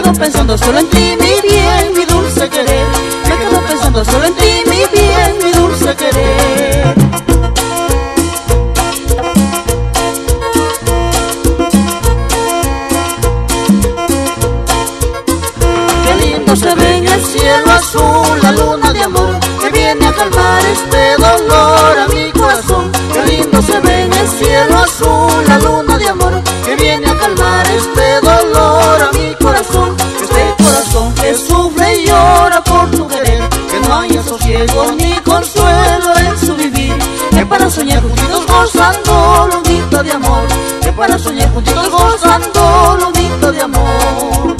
quedo pensando solo en ti, mi bien, mi dulce querer. Me quedo pensando solo en ti, mi bien, mi dulce querer. Qué lindo se ve en el cielo azul la luna de amor que viene a calmar este dolor a mi corazón. Qué lindo se ve en el cielo azul la luna de amor que viene a calmar este dolor a mi corazón. Este corazón que sufre y llora por tu querer, que no haya sosiego ni consuelo en su vivir. Que para soñar juntitos gozando lunita de amor, que para soñar juntitos gozando lunita de amor.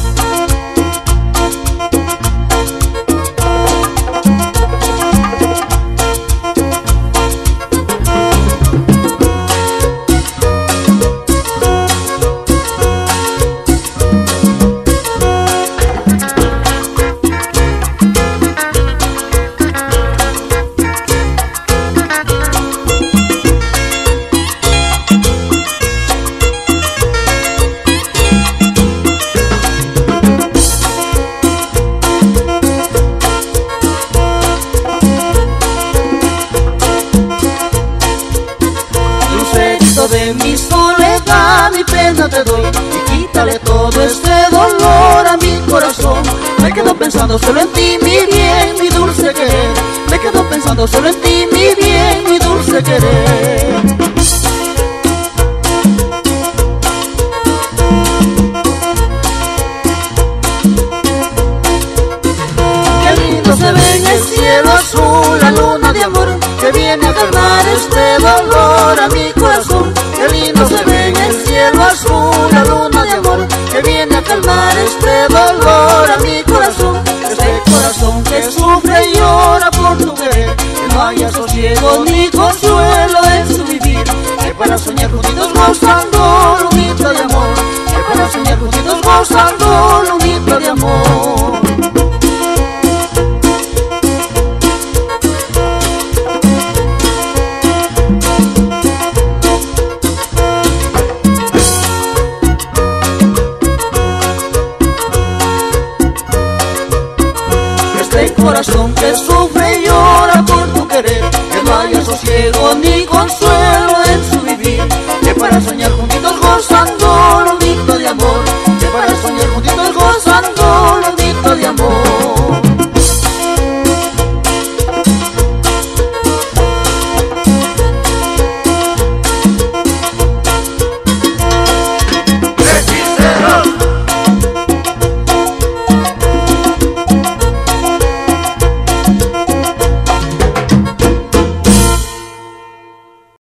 De mi soledad, mi pena te doy y quítale todo este dolor a mi corazón. Me quedo pensando solo en ti, mi bien, mi dulce querer. Me quedo pensando solo en ti, mi bien, mi dulce querer. Qué lindo se ve en el cielo azul la luna de amor que viene a calmar este dolor a mi corazón. Qué lindo se ve en el cielo azul la luna de amor que viene a calmar este dolor a mi corazón. Este corazón que sufre y llora por tu querer, que no haya sosiego ni consuelo en su vivir. Que para soñar juntitos gozando lunita de amor, que para soñar juntitos gozando lunita de amor. Este corazón que sufre y llora por tu querer, que no haya sosiego ni consuelo en su vivir. Que para soñar juntitos gozando lunita de amor,